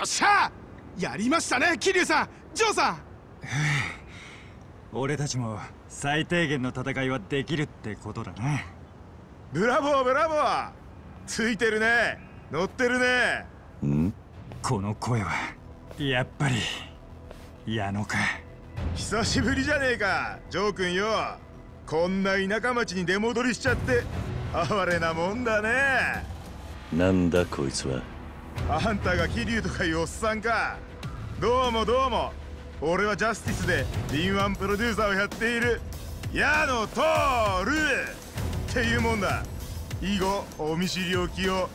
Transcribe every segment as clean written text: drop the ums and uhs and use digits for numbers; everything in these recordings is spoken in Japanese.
っしゃやりましたね、桐生さん、ジョーさん。 俺たちも最低限の戦いはできるってことだな。 ブラボーブラボー、ついてるね、乗ってるね。 この声はやっぱり矢野か。 久しぶりじゃねえかジョー君よ。こんな田舎町に出戻りしちゃって哀れなもんだね。 なんだこいつは。 あんたが桐生とかいうおっさんか。どうもどうも、俺はジャスティスで敏腕プロデューサーをやっている矢野徹っていうもんだ。以後お見知りおきを。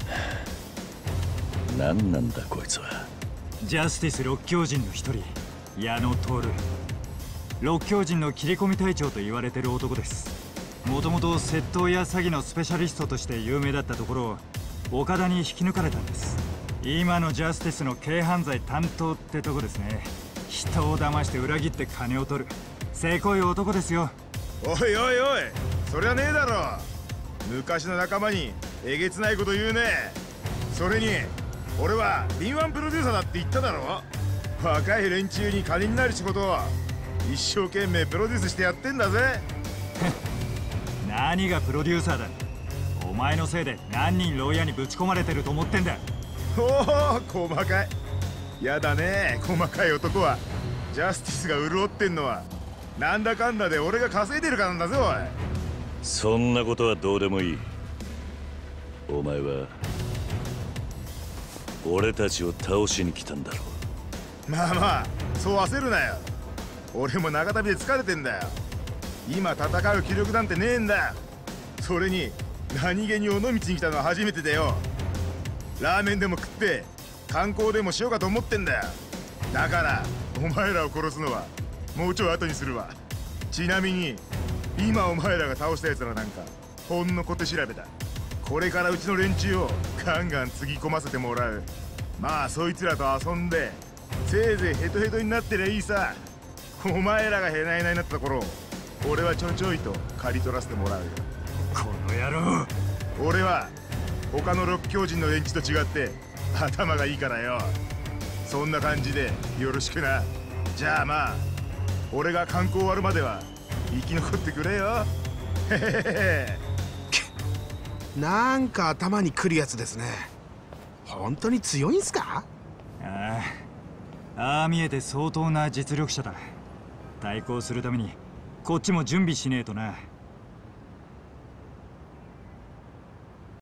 何なんだこいつは。 ジャスティス六強人の一人、矢野徹。六強人の切り込み隊長と言われてる男です。もともと窃盗や詐欺のスペシャリストとして有名だったところ、岡田に引き抜かれたんです。今のジャスティスの軽犯罪担当ってとこですね。人を騙して裏切って金を取るせこい男ですよ。 おいおいおい、そりゃねえだろ。昔の仲間にえげつないこと言うね。それに俺は敏腕プロデューサーだって言っただろ。若い連中に金になる仕事を一生懸命プロデュースしてやってんだぜ。 何がプロデューサーだ。お前のせいで何人牢屋にぶち込まれてると思ってんだ。 おお、細かい。やだね、細かい男は。ジャスティスが潤ってんのはなんだかんだで俺が稼いでるからなんだぜ。おい、 そんなことはどうでもいい。お前は俺たちを倒しに来たんだろう。 まあまあそう焦るなよ。俺も長旅で疲れてんだよ。今戦う気力なんてねえんだよ。それに何気に尾道に来たのは初めてだよ。ラーメンでも食って観光でもしようかと思ってんだよ。だからお前らを殺すのはもうちょい後にするわ。ちなみに今お前らが倒したやつらなんかほんの小手調べだ。これからうちの連中をガンガンつぎ込ませてもらう。まあそいつらと遊んでせいぜいヘトヘトになってりゃいいさ。お前らがへないないになったところを俺はちょちょいと刈り取らせてもらうよ。 この野郎。 俺は他の六強人の連中と違って頭がいいからよ。そんな感じでよろしくな。じゃあまあ俺が観光終わるまでは生き残ってくれよ。へへへ。 なんか頭にくるやつですね。本当に強いんすか？ ああ見えて相当な実力者だ。対抗するためにこっちも準備しねえとな。